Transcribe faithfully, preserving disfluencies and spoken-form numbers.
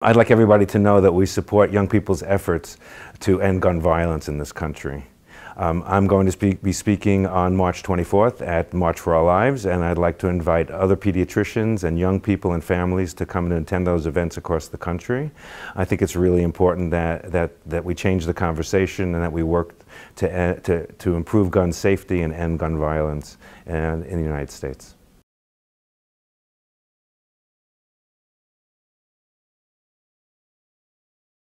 I'd like everybody to know that we support young people's efforts to end gun violence in this country. Um, I'm going to speak, be speaking on March twenty-fourth at March for Our Lives, and I'd like to invite other pediatricians and young people and families to come and attend those events across the country. I think it's really important that, that, that we change the conversation and that we work to, uh, to, to improve gun safety and end gun violence in, in the United States.